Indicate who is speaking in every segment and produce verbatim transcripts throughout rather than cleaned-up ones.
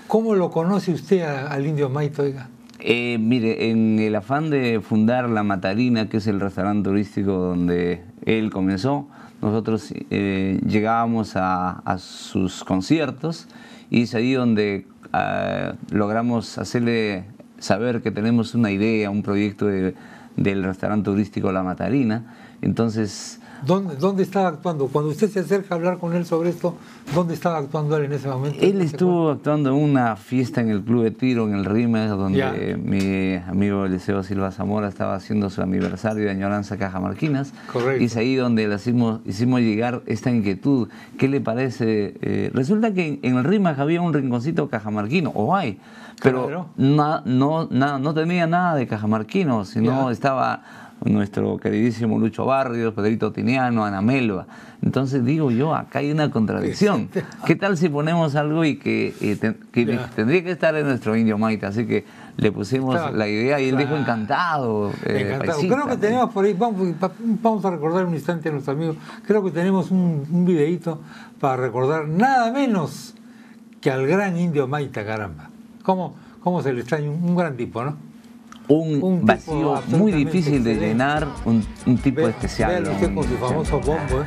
Speaker 1: ¿Cómo lo conoce usted a, al Indio Maita, oiga?
Speaker 2: Eh, mire, en el afán de fundar La Matarina, que es el restaurante turístico donde él comenzó, nosotros eh, llegábamos a, a sus conciertos y es ahí donde eh, logramos hacerle saber que tenemos una idea, un proyecto de, del restaurante turístico La Matarina. Entonces...
Speaker 1: ¿Dónde, ¿Dónde estaba actuando? Cuando usted se acerca a hablar con él sobre esto, ¿dónde estaba actuando él en ese momento?
Speaker 2: Él estuvo actuando en una fiesta en el Club de Tiro, en el Rimes, donde ya. mi amigo Eliseo Silva Zamora estaba haciendo su aniversario de añoranza Cajamarquinas.
Speaker 1: Correcto.
Speaker 2: Y es ahí donde le hicimos, hicimos llegar esta inquietud. ¿Qué le parece? Eh, resulta que en el Rimes había un rinconcito cajamarquino, o hay, pero
Speaker 1: claro.
Speaker 2: na, no, na, no tenía nada de cajamarquino, sino ya. estaba... nuestro queridísimo Lucho Barrios, Pedrito Tiniano, Ana Melba. Entonces digo yo, acá hay una contradicción. ¿Qué tal si ponemos algo y que, eh, te, que tendría que estar en nuestro Indio Maita? Así que le pusimos claro, la idea y él claro. dijo encantado. Eh,
Speaker 1: encantado.
Speaker 2: Paisita,
Speaker 1: Creo que tenemos por ahí, vamos, vamos a recordar un instante a nuestro amigo, creo que tenemos un, un videíto para recordar nada menos que al gran Indio Maita, caramba. ¿Cómo, cómo se le extraña? Un, un gran tipo, ¿no?
Speaker 2: Un, un vacío muy difícil de llenar, un, un tipo
Speaker 1: Ve,
Speaker 2: especial.
Speaker 1: Véalo usted con su famoso bombo, ¿eh?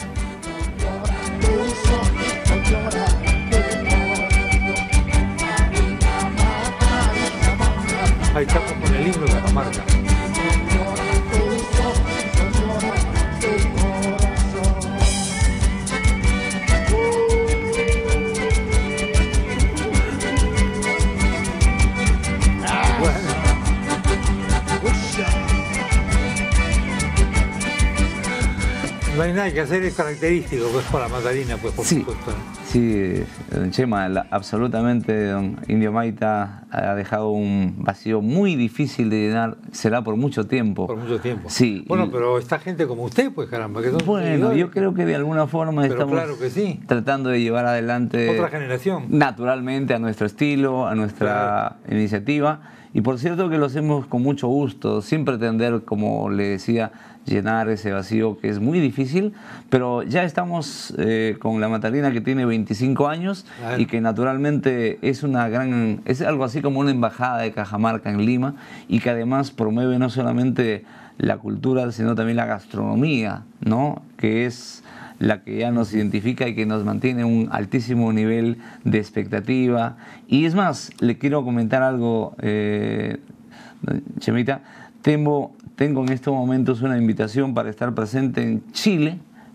Speaker 1: Ahí estamos con el himno de Cajamarca. No hay nada que hacer, es característico pues por La Matarina, pues por
Speaker 2: sí,
Speaker 1: supuesto. ¿No?
Speaker 2: Sí, don Chema, la, absolutamente don Indio Maita ha dejado un vacío muy difícil de llenar, será por mucho tiempo.
Speaker 1: Por mucho tiempo.
Speaker 2: Sí.
Speaker 1: Bueno,
Speaker 2: y,
Speaker 1: pero esta gente como usted, pues caramba, que son
Speaker 2: bueno, yo creo que de alguna forma
Speaker 1: pero
Speaker 2: estamos
Speaker 1: claro que sí.
Speaker 2: tratando de llevar adelante
Speaker 1: otra generación.
Speaker 2: Naturalmente a nuestro estilo, a nuestra claro. iniciativa. Y por cierto que lo hacemos con mucho gusto, sin pretender, como le decía, llenar ese vacío que es muy difícil, pero ya estamos eh, con La Matarina, que tiene veinticinco años claro. y que naturalmente es una gran, es algo así como una embajada de Cajamarca en Lima y que además promueve no solamente la cultura, sino también la gastronomía, ¿no? Que es la que ya nos identifica y que nos mantiene un altísimo nivel de expectativa. Y es más, le quiero comentar algo, eh, Chemita, tengo, tengo en estos momentos una invitación para estar presente en Chile,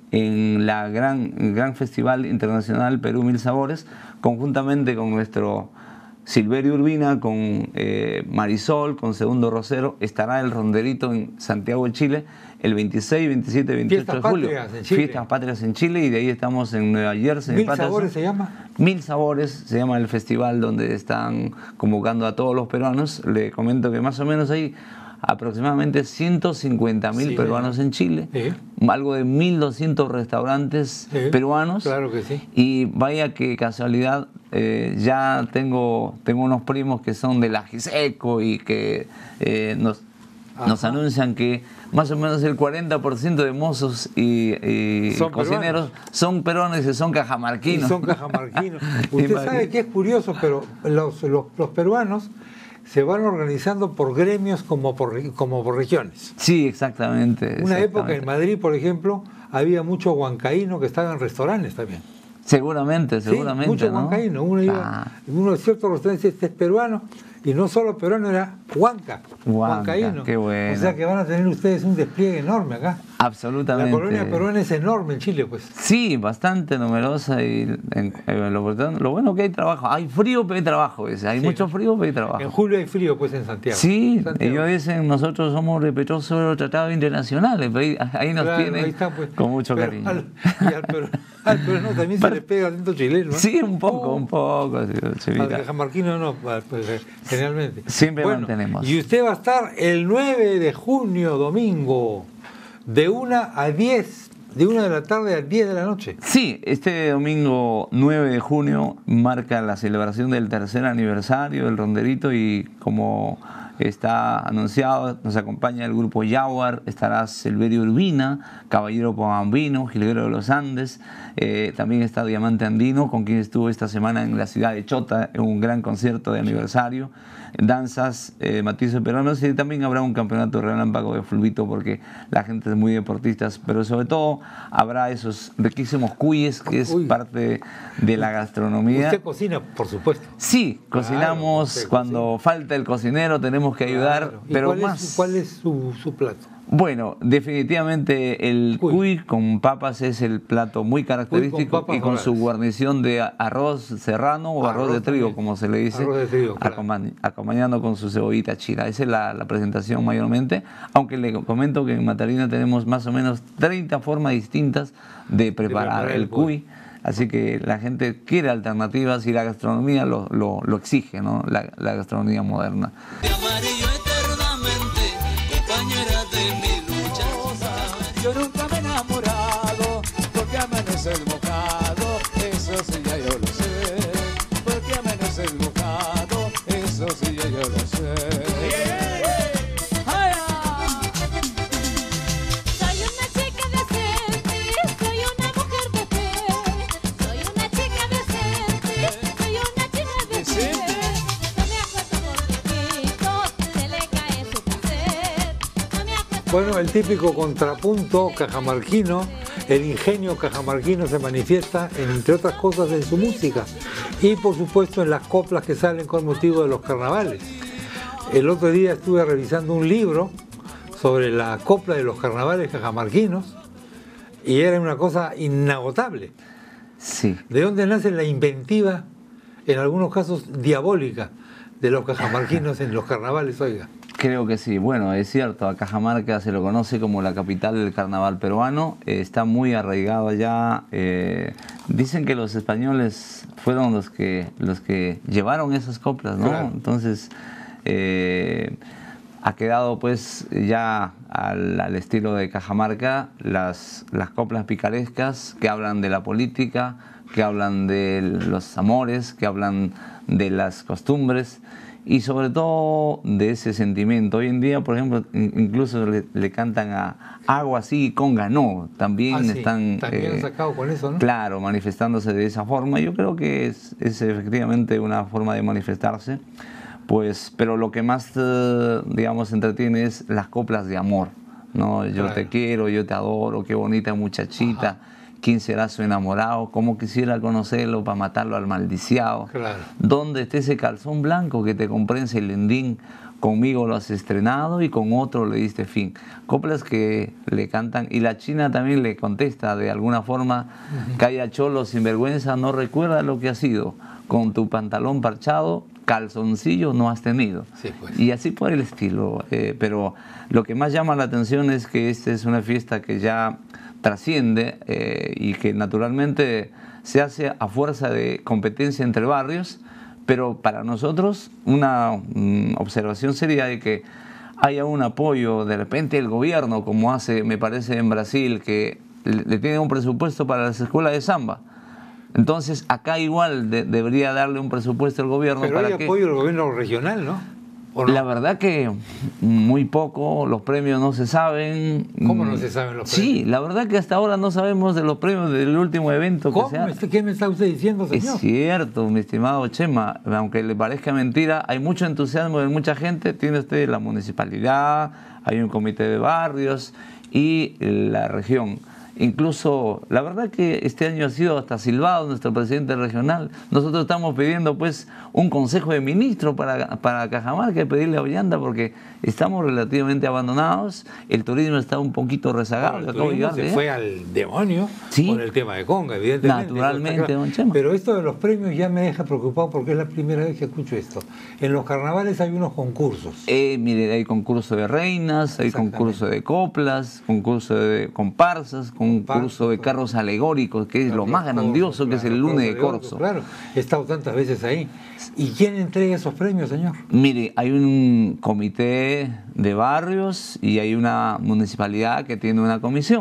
Speaker 2: en la gran, el gran Festival Internacional Perú Mil Sabores, conjuntamente con nuestro Silverio Urbina, con eh, Marisol, con Segundo Rosero. Estará el Ronderito en Santiago de Chile el veintiséis, veintisiete y veintiocho de julio. Fiestas Patrias en Chile, y de ahí estamos en Nueva Jersey.
Speaker 1: ¿Mil Sabores se llama?
Speaker 2: Mil Sabores se llama el festival donde están convocando a todos los peruanos. Le comento que más o menos hay aproximadamente ciento cincuenta mil sí, peruanos sí. en Chile, sí. algo de mil doscientos restaurantes sí. peruanos.
Speaker 1: Claro que sí.
Speaker 2: Y vaya que casualidad, eh, ya tengo, tengo unos primos que son del Ajiseco y que eh, nos, nos anuncian que más o menos el cuarenta por ciento de mozos y, y
Speaker 1: son
Speaker 2: cocineros
Speaker 1: peruanos.
Speaker 2: son peruanos y son cajamarquinos.
Speaker 1: Y son cajamarquinos. Usted sabe que es curioso, pero los, los, los peruanos se van organizando por gremios como por, como por regiones.
Speaker 2: Sí, exactamente.
Speaker 1: Una
Speaker 2: exactamente.
Speaker 1: época en Madrid, por ejemplo, había mucho huancaíno que estaba en restaurantes también.
Speaker 2: Seguramente, seguramente.
Speaker 1: Sí, mucho
Speaker 2: ¿no?
Speaker 1: huancaíno. Uno, iba,
Speaker 2: ah.
Speaker 1: uno de ciertos restaurantes este es peruano, y no solo peruano, era huanca,
Speaker 2: Huanca,
Speaker 1: huancaíno.
Speaker 2: Qué bueno.
Speaker 1: O sea que van a tener ustedes un despliegue enorme acá.
Speaker 2: Absolutamente.
Speaker 1: La colonia peruana es enorme en Chile, pues.
Speaker 2: Sí, bastante numerosa, y en, en lo, lo bueno que hay trabajo. Hay frío, pero hay trabajo. Ese. Hay sí, mucho frío, pero hay trabajo.
Speaker 1: En julio hay frío, pues, en Santiago.
Speaker 2: Sí,
Speaker 1: Santiago.
Speaker 2: Ellos dicen, nosotros somos respetuosos sobre los tratados internacionales. Ahí, ahí nos
Speaker 1: claro,
Speaker 2: tienen
Speaker 1: ahí está, pues.
Speaker 2: con mucho
Speaker 1: pero
Speaker 2: cariño.
Speaker 1: Al, y al peruano, al peruano también se le pega acento chileno, ¿no?
Speaker 2: Sí, un poco,
Speaker 1: oh.
Speaker 2: un poco. Sí,
Speaker 1: al cajamarquino no, pues, generalmente.
Speaker 2: Siempre
Speaker 1: bueno,
Speaker 2: mantenemos.
Speaker 1: Y usted va a estar el nueve de junio, domingo, de una a diez, de una de la tarde a diez de la noche.
Speaker 2: Sí, este domingo nueve de junio marca la celebración del tercer aniversario del Ronderito, y como está anunciado, nos acompaña el grupo Jaguar, estará Silverio Urbina, Caballero Pomambino, Jilguero de los Andes, eh, también está Diamante Andino, con quien estuvo esta semana en la ciudad de Chota, en un gran concierto de aniversario, danzas, eh, matices peruanos, y también habrá un campeonato relámpago de fulbito porque la gente es muy deportista, pero sobre todo habrá esos riquísimos cuyes, que es Uy. parte de la gastronomía.
Speaker 1: ¿Usted cocina, por supuesto?
Speaker 2: Sí, cocinamos claro, cuando cocina. falta el cocinero, tenemos que ayudar, claro. ¿Y pero
Speaker 1: cuál
Speaker 2: más...
Speaker 1: Es, ¿Cuál es su, su plato?
Speaker 2: Bueno, definitivamente el cuy. cuy con papas es el plato muy característico con y con doradas. Su guarnición de arroz serrano o arroz, arroz de trigo, también. como se le dice,
Speaker 1: arroz de trigo, claro.
Speaker 2: acompañando con su cebollita china. Esa es la, la presentación mayormente, aunque le comento que en Matarina tenemos más o menos treinta formas distintas de preparar, de preparar el, el cuy. cuy. Así que la gente quiere alternativas y la gastronomía lo, lo, lo exige, ¿no? La, la gastronomía moderna.
Speaker 3: Yo nunca me he enamorado porque amanece el mojado, eso sí ya yo lo sé. Porque amanece el mojado, eso sí ya yo lo sé.
Speaker 4: Soy una chica decente, soy una mujer de fe. Soy una chica decente, soy una chica de fe. No me acuerdo gordito, se le cae su placer. No me acuerdo.
Speaker 1: Bueno, el típico contrapunto cajamarquino, el ingenio cajamarquino se manifiesta, entre otras cosas, en su música y, por supuesto, en las coplas que salen con motivo de los carnavales. El otro día estuve revisando un libro sobre la copla de los carnavales cajamarquinos y era una cosa inagotable.
Speaker 2: Sí.
Speaker 1: ¿De dónde nace la inventiva, en algunos casos diabólica, de los cajamarquinos en los carnavales, oiga?
Speaker 2: Creo que sí. Bueno, es cierto, a Cajamarca se lo conoce como la capital del carnaval peruano, eh, está muy arraigado allá. Eh, dicen que los españoles fueron los que, los que llevaron esas coplas, ¿no?
Speaker 1: Claro.
Speaker 2: Entonces, eh, ha quedado pues ya al, al estilo de Cajamarca las, las coplas picarescas que hablan de la política, que hablan de los amores, que hablan de las costumbres, y sobre todo de ese sentimiento. Hoy en día, por ejemplo, incluso le, le cantan a Agua sí, conga no. También
Speaker 1: ah, sí.
Speaker 2: están...
Speaker 1: También
Speaker 2: eh,
Speaker 1: han sacado con eso, ¿no?
Speaker 2: Claro, manifestándose de esa forma. Yo creo que es, es efectivamente una forma de manifestarse. Pues, pero lo que más, eh, digamos, entretiene es las coplas de amor, ¿no? Yo claro. te quiero, yo te adoro, qué bonita muchachita. Ajá. ¿Quién será su enamorado? ¿Cómo quisiera conocerlo para matarlo al maldiciado?
Speaker 1: Claro.
Speaker 2: ¿Dónde está ese calzón blanco que te compré en Celendín? Conmigo lo has estrenado y con otro le diste fin. Coplas que le cantan, y la China también le contesta de alguna forma, uh-huh. Calla cholo sinvergüenza, no recuerda lo que ha sido. Con tu pantalón parchado, calzoncillo no has tenido.
Speaker 1: Sí, pues.
Speaker 2: Y así por el estilo. Eh, pero lo que más llama la atención es que esta es una fiesta que ya trasciende eh, y que naturalmente se hace a fuerza de competencia entre barrios, pero para nosotros una mm, observación sería de que haya un apoyo de repente del gobierno, como hace, me parece, en Brasil, que le, le tiene un presupuesto para las escuelas de samba. Entonces acá igual de, debería darle un presupuesto al gobierno.
Speaker 1: Pero
Speaker 2: para
Speaker 1: hay
Speaker 2: que...
Speaker 1: apoyo del gobierno regional, ¿no? ¿O no?
Speaker 2: La verdad que muy poco, los premios no se saben.
Speaker 1: ¿Cómo no se saben los premios?
Speaker 2: Sí, la verdad que hasta ahora no sabemos de los premios del último evento
Speaker 1: ¿Cómo?
Speaker 2: que se hace.
Speaker 1: ¿Qué me está usted diciendo, señor?
Speaker 2: Es cierto, mi estimado Chema, aunque le parezca mentira, hay mucho entusiasmo de mucha gente. Tiene usted la municipalidad, hay un comité de barrios y la región. Incluso, la verdad que este año ha sido hasta silbado nuestro presidente regional. Nosotros estamos pidiendo pues un consejo de ministros para, para Cajamarca y pedirle a Ollanta porque estamos relativamente abandonados, el turismo está un poquito rezagado.
Speaker 1: Bueno, el turismo
Speaker 2: llegar,
Speaker 1: se
Speaker 2: ¿eh?
Speaker 1: fue al demonio
Speaker 2: ¿Sí?
Speaker 1: con el tema de Conga, evidentemente.
Speaker 2: Naturalmente, don Chema.
Speaker 1: Pero esto de los premios ya me deja preocupado porque es la primera vez que escucho esto. En los carnavales hay unos concursos.
Speaker 2: Eh, mire, hay concurso de reinas, hay concurso de coplas, concurso de comparsas, concurso de carros alegóricos, que es lo más grandioso, claro, que es el lunes de corso.
Speaker 1: Claro, he estado tantas veces ahí. ¿Y quién entrega esos premios, señor?
Speaker 2: Mire, hay un comité de barrios y hay una municipalidad que tiene una comisión.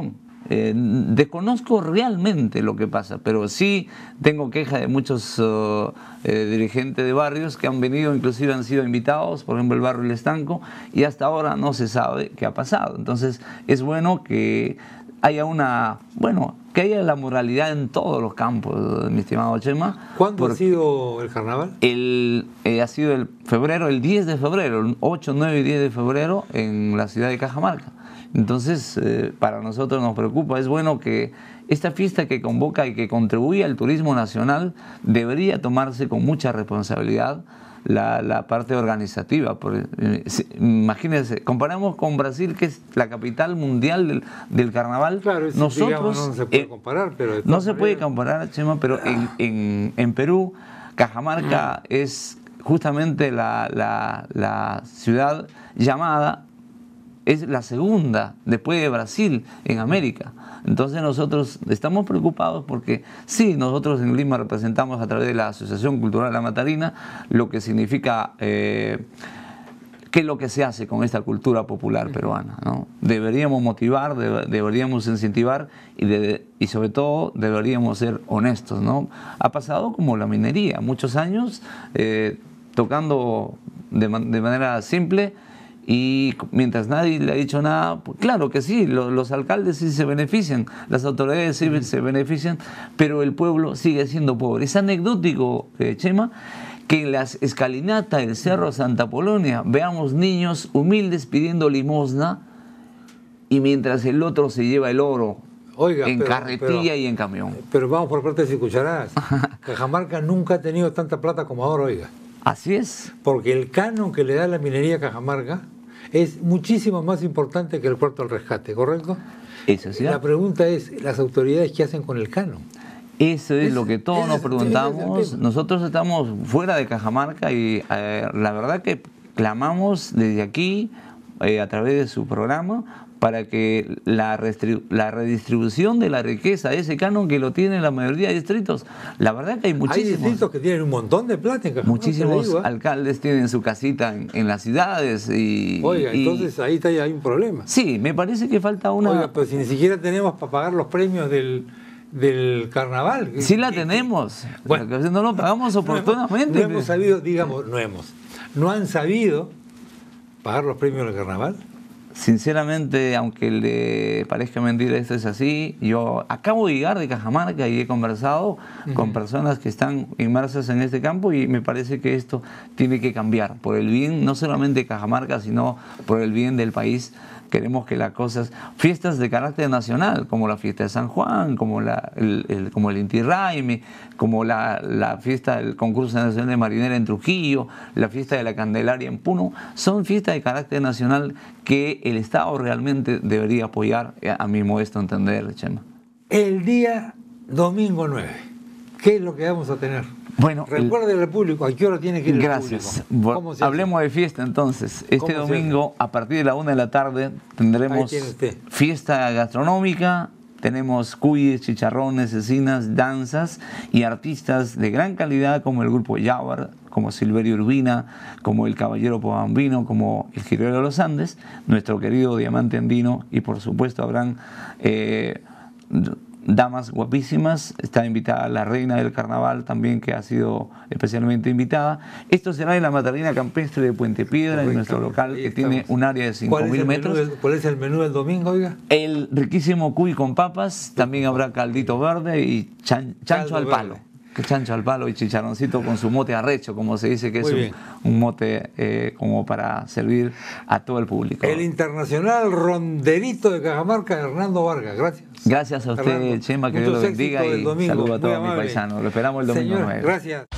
Speaker 2: Eh, desconozco realmente lo que pasa, pero sí tengo queja de muchos uh, eh, dirigentes de barrios que han venido, inclusive han sido invitados, por ejemplo el barrio El Estanco, y hasta ahora no se sabe qué ha pasado. Entonces es bueno que haya una, bueno, que haya la moralidad en todos los campos, mi estimado Chema.
Speaker 1: ¿Cuándo ha sido el carnaval?
Speaker 2: El, eh, ha sido el febrero, el diez de febrero, el ocho, nueve y diez de febrero en la ciudad de Cajamarca. Entonces, eh, para nosotros nos preocupa, es bueno que esta fiesta que convoca y que contribuye al turismo nacional debería tomarse con mucha responsabilidad la, la parte organizativa. Por, eh, imagínense, comparamos con Brasil, que es la capital mundial del, del carnaval.
Speaker 1: Claro, es,
Speaker 2: nosotros,
Speaker 1: digamos, no se puede
Speaker 2: eh,
Speaker 1: comparar, pero...
Speaker 2: No se puede comparar, Chema, pero en, en, en Perú, Cajamarca mm. es justamente la, la, la ciudad llamada, es la segunda después de Brasil en América. Entonces nosotros estamos preocupados porque sí, nosotros en Lima representamos a través de la Asociación Cultural La Matarina lo que significa eh, qué es lo que se hace con esta cultura popular peruana, ¿no? Deberíamos motivar, de, deberíamos incentivar y, de, y sobre todo deberíamos ser honestos, ¿no? Ha pasado como la minería, muchos años eh, tocando de, de manera simple. Y mientras nadie le ha dicho nada, pues claro que sí, lo, los alcaldes sí se benefician, las autoridades sí se benefician, pero el pueblo sigue siendo pobre. Es anecdótico, eh, Chema, que en las escalinatas del Cerro Santa Polonia veamos niños humildes pidiendo limosna y mientras el otro se lleva el oro. Oiga, en pero, carretilla pero, y en camión.
Speaker 1: Pero vamos por partes y cucharadas. Cajamarca nunca ha tenido tanta plata como ahora, oiga.
Speaker 2: Así es.
Speaker 1: Porque el canon que le da la minería a Cajamarca es muchísimo más importante que el puerto al rescate, ¿correcto?
Speaker 2: Eso es cierto.
Speaker 1: La pregunta es, ¿las autoridades qué hacen con el canon?
Speaker 2: Eso es, es lo que todos nos preguntamos. Nosotros estamos fuera de Cajamarca y eh, la verdad que clamamos desde aquí, eh, a través de su programa, para que la, la redistribución de la riqueza, ese canon que lo tienen la mayoría de distritos, la verdad que hay muchísimos...
Speaker 1: Hay distritos que tienen un montón de plata en Cajamarca.
Speaker 2: Muchísimos digo, ¿eh? alcaldes tienen su casita en, en las ciudades y...
Speaker 1: Oiga,
Speaker 2: y,
Speaker 1: entonces ahí está, hay un problema.
Speaker 2: Sí, me parece que falta una...
Speaker 1: Oiga, pero si ni siquiera tenemos para pagar los premios del... del carnaval.
Speaker 2: Sí la tenemos, bueno, que no lo pagamos oportunamente.
Speaker 1: No hemos, no hemos sabido, digamos, no hemos, no han sabido pagar los premios del carnaval.
Speaker 2: Sinceramente, aunque le parezca mentira, esto es así. Yo acabo de llegar de Cajamarca y he conversado uh-huh. con personas que están inmersas en este campo y me parece que esto tiene que cambiar por el bien, no solamente de Cajamarca, sino por el bien del país. Queremos que las cosas, fiestas de carácter nacional, como la fiesta de San Juan, como, la, el, el, como el Inti Raymi, como la, la fiesta del concurso nacional de marinera en Trujillo, la fiesta de la Candelaria en Puno, son fiestas de carácter nacional que el Estado realmente debería apoyar, a mi modesto entender, Chema.
Speaker 1: El día domingo nueve, ¿qué es lo que vamos a tener?
Speaker 2: Bueno,
Speaker 1: recuerde al público, ¿a qué hora tiene que ir
Speaker 2: gracias.
Speaker 1: el público? ¿Cómo se
Speaker 2: Hablemos de fiesta entonces. Este domingo, a partir de la una de la tarde, tendremos fiesta gastronómica, tenemos cuyes, chicharrones, cecinas, danzas y artistas de gran calidad como el grupo Yawar, como Silverio Urbina, como el Caballero Pobambino, como el Girero de los Andes, nuestro querido Diamante Andino y por supuesto habrán... Eh, damas guapísimas, está invitada la reina del carnaval también, que ha sido especialmente invitada. Esto será en la Matarina Campestre de Puente Piedra, en nuestro local, que tiene un área de cinco mil metros.
Speaker 1: Del, ¿Cuál es el menú del domingo, oiga?
Speaker 2: El riquísimo cuy con papas, también habrá caldito verde y chan, chancho Caldo al palo. Verde. Que chancho al palo y chicharroncito con su mote arrecho, como se dice, que Muy es un, un mote eh, como para servir a todo el público.
Speaker 1: El internacional ronderito de Cajamarca, Hernando Vargas. Gracias.
Speaker 2: Gracias a usted, Hernando. Chema, que Dios lo bendiga y saludo a todos mis paisanos. Lo esperamos el domingo nueve.
Speaker 1: Gracias.